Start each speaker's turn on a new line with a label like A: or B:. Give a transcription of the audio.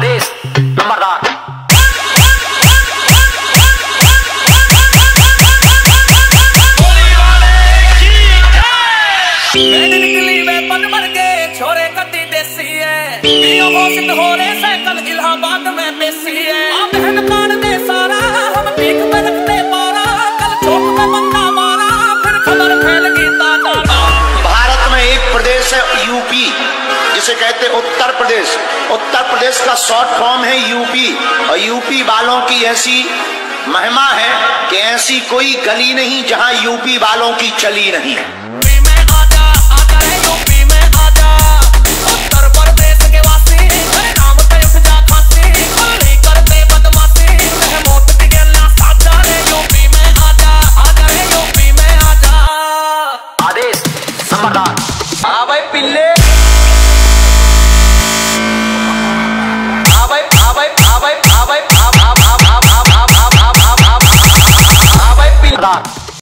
A: आदेश नंबरदार।
B: निकली मैं पन भर के छोरे कटी देसी है, घोषित हो रहे साइकिल इलाहाबाद में बेसी है। बहन कान दे सारा हम पीक पे रखते पारा, कल चौक में मन्ना मारा फिर खबर फैल गई ताजा।
C: भारत में एक प्रदेश है यूपी, जिसे कहते उत्तर प्रदेश। उत्तर प्रदेश का शॉर्ट फॉर्म है यूपी, और यूपी वालों की ऐसी महिमा है कि ऐसी कोई गली नहीं जहां यूपी वालों की चली नहीं।
A: आदेश नंबरदार।
B: हाँ भाई पिल्ले